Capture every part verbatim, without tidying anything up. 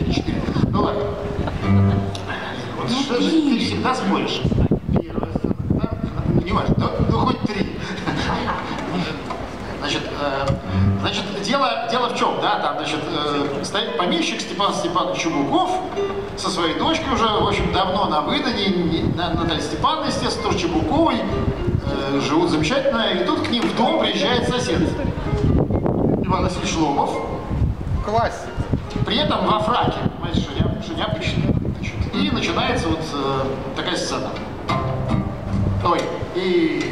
четыре. Ну ладно. Вот что же ты всегда споришь? Первая сцена, да? Не важно, ну, ну хоть три. Значит, э, значит дело, дело в чем, да, там, значит, э, стоит помещик Степан Степанович Чубуков со своей дочкой уже, в общем, давно на выдании, Наталья Степановна, естественно, тоже Чубуковой, э, живут замечательно, и тут к ним в дом приезжает сосед Иван Васильевич Ломов. Классик. При этом во фраке, понимаете, что, не, что необычно. Значит, и начинается вот э, такая сцена. Ой, и...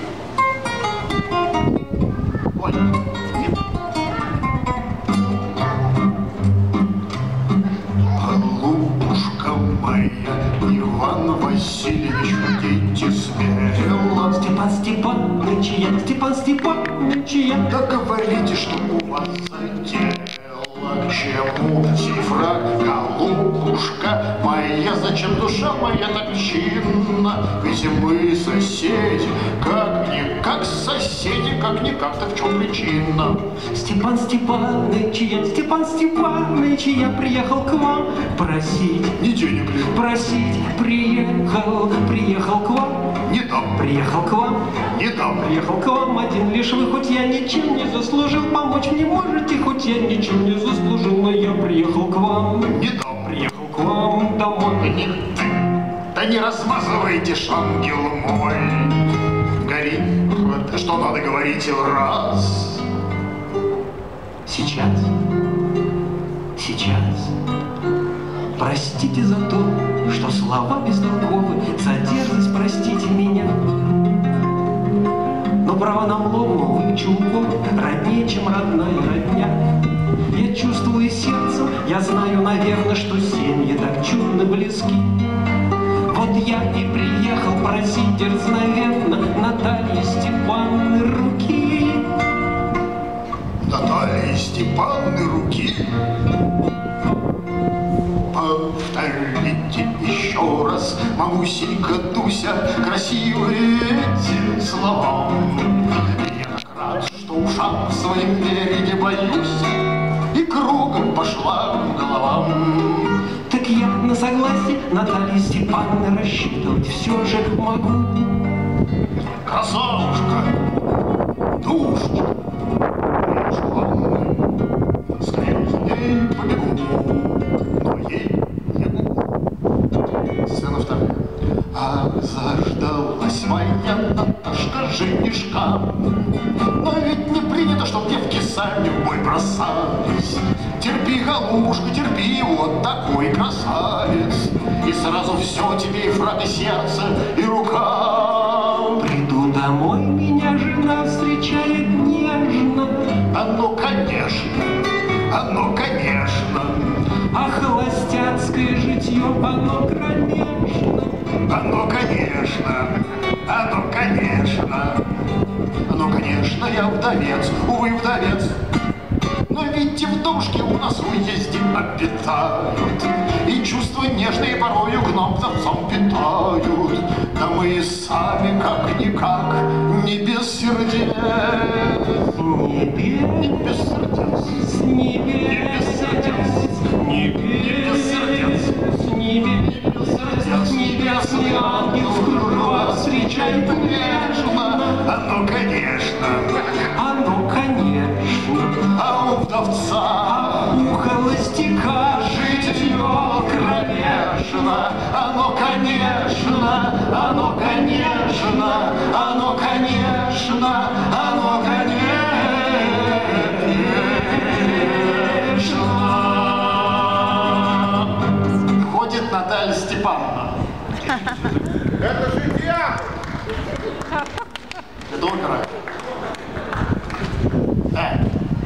Ой, голубушка моя, Иван Васильевич, дети смело. Степан Степанович, я, Степан Степанович, я. Да говорите, что у вас за дело, к чему цифра, голубушка моя, зачем душа моя так чинна? Ведь мы соседи, как-никак соседи, как-никак, так в чем причина? Степан Степанович, я, Степан Степанович, я приехал к вам просить. Не денег ли? Просить, приехал, приехал к вам. Не дам. Приехал к вам. Не дам. Приехал к вам один лишь вы, хоть я ничем не заслужил, помочь мне можете, хоть я ничем не заслужил, но я приехал к вам. Не дам. Приехал к вам домой. Не, да не размазывайте, ангел мой. Гори, что надо говорить раз. Сейчас, сейчас. Простите за то, что слова бестолковы, за дерзость простите меня. Но право нам Ломову, вы Чулков, роднее, чем родная родня. Я чувствую сердцем, я знаю, наверное, что семьи так чудно близки. Вот я и приехал просить дерзновенно Натальи Степановны руки. Натальи Степановны руки? Повторите еще раз, мамусенька Дуся, красивые эти слова. Я так рад, что ушам своим вере не боюсь, и кругом пошла голова. Так я на согласие Натальи Степановны рассчитывать все же могу. Красавушка, душечка, скорее за ней побегу, но ей не могу. Сцена вторая. А заждалась моя Наташка женишка, но ведь не принято, чтоб девки сами в бой бросались. Терпи, голубушка, терпи, вот такой красавец, и сразу все тебе и фрак, и сердце, и рука. Приду домой, меня жена встречает нежно. А ну, конечно, а ну, конечно. А холостяцкое житье, оно кромешно. А ну, конечно, а ну, конечно. А ну, конечно, я вдовец, увы, вдовец. Но ведь девдушки у нас в уезде обитают, и чувства нежные порою к нам творцом питают. Да мы и сами как-никак не без сердец. Не без сердец. Не без сердец. Не без сердец. Не без сердец. Небесный ангел в кружева встречает нежно. А ну, конечно. А ну, конечно. А у вдовца, а у холостяка житье кромешно. А ну, конечно, а ну, конечно, а ну, конечно, а ну, конечно. Входит Наталья Степановна. Это же театр! Это опера. Да.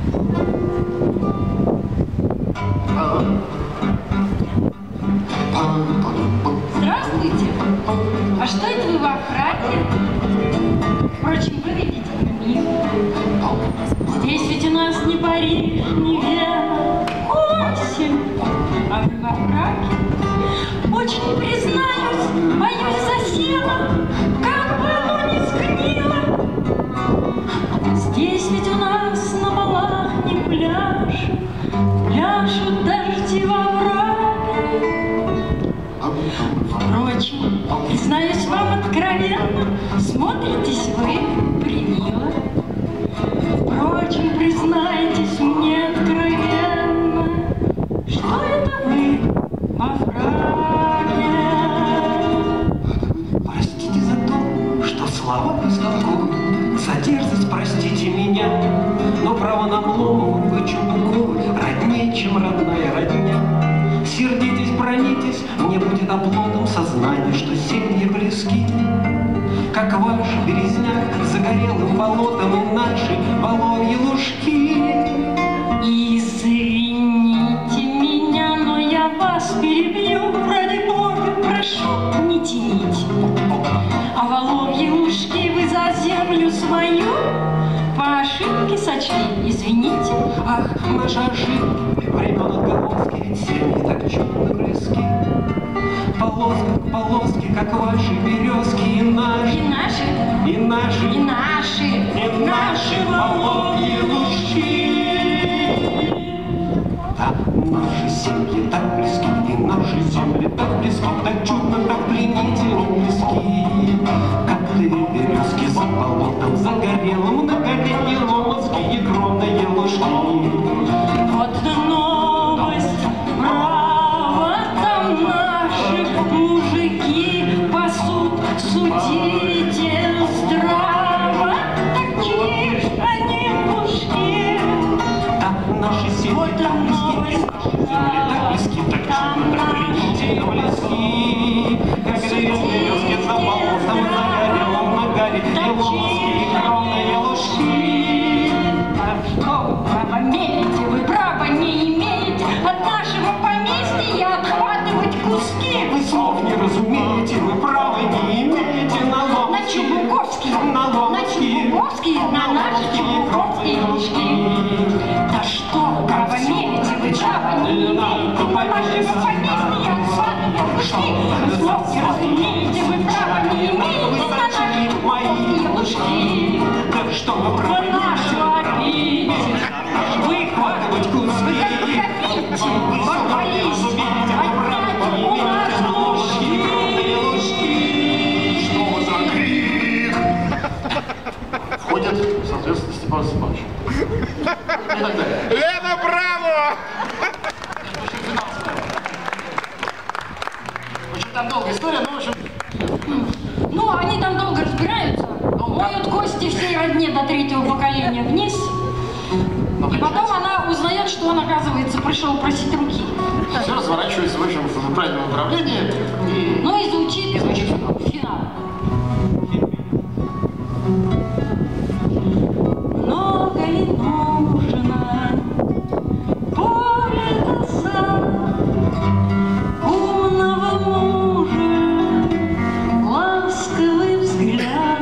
Здравствуйте. А что это вы во фраке? Впрочем, выглядите мило. Здесь ведь у нас не Париж, не Вена, осень. А вы во фраке? Очень признаюсь, боюсь за сено, как бы оно ни сгнило. Здесь ведь у нас на балах не пляж, пляшут дожди во враке. Впрочем, признаюсь вам откровенно, смотритесь вы примило. Впрочем, признайтесь мне откровенно, что это вы во фраке. Простите за то, что слова бестолковы, за дерзость простите меня, но право на Обломова вы Чубуковы роднее, чем родная родня. Сердитесь, бронитесь, мне будет оплотом сознание, что семьи близки, как ваш березняк загорелым болотом и наши воловьи лужки. Извините меня, но я вас перебью, ради Бога, прошу, не тяните. А воловьи лужки вы за землю свою по ошибке сочли, извините. Ах, наши ошибки времен отголоски, ведь семьи так чудно близки. Полоска к полоске, как ваши березки, и наши, И наши, и наши, и наши, и наши воловьи лужки. Да, наши семьи так близки, и наши земли так близки, так чудно, так пленительно близки. Как ты березки за болотом загорелым, на горе ломовские кровные лужки. вот новость, право, там наши мужики пасут, судите здраво, такие ж они мужики. Да, наши семьи Вот так близки, и новость, наши земли так близки, так чудно, так пленительно близки. Как ты березки за болотом загорелым, на горе ломовские кровные лужки. А что вы право мерите, вы права не имеете от нашего поместья отхватывать куски. Вы слов не разумеете, вы права не имеете на На ломовские, Чубуковские, на на ломовские, Чубуковские, на наши Чубуковские лужки. Да что вы право мерите, вы право не имеете от нашего поместья отхватывать куски. Вы слов не разумеете, вы право не имеете на наши Чубуковские лужки. да что вы права Вы нашу обидите, выхватывать куски. Копите, боитесь, отнять у нас лужки. Что за крик? Входит, соответственно, Степан Степанович. И так далее. Лена, браво! Очень там долгая история, но в общем... Ну, они там долго разбираются, моют кости всей родне до третьего поколения вниз. И потом она узнает, что он, оказывается, пришел просить руки. Все разворачивается, в общем, в правильном направлении. И... Ну и звучит, И звучит финал. финал. Много ли нужно поле коса умного мужа, ласковый взгляд,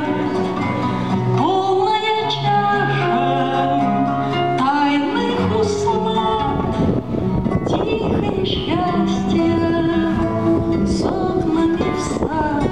полная чаша тайных услад, тихое счастье с окнами в сад.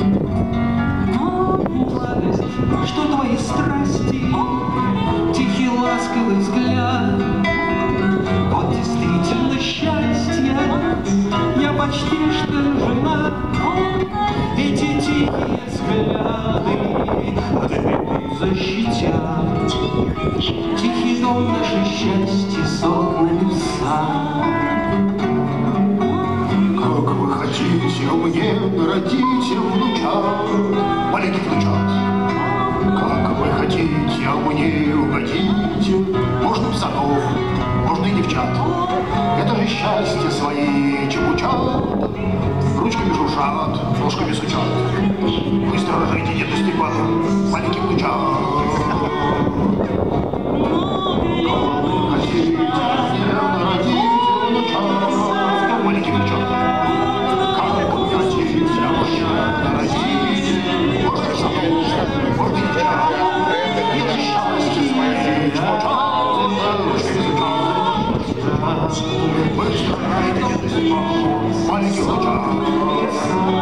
Но Сладость, что твои страсти, тихий ласковый взгляд. Вот действительно счастье, я почти что жена. Эти тихие взгляды от защитят. Тихий дом, наше счастье с окнами в сад. Как вы хотите мне родите внучат, маленьких внучат. Как вы хотите, а мне угодите, можно псанов, можно и девчат. Это же счастье свои чебучат, ручками шуршат, ножками сучат. Быстро рожайте деду Степану, маленьких внучат. Как вы хотите мне родите внучат, маленьких внучат. Как вы хотите, а мне родите, можно псанов, можно и девчат. Это счастье свои чебучат, ручками сучат. Быстро рожайте деду Степану, маленьких внучат.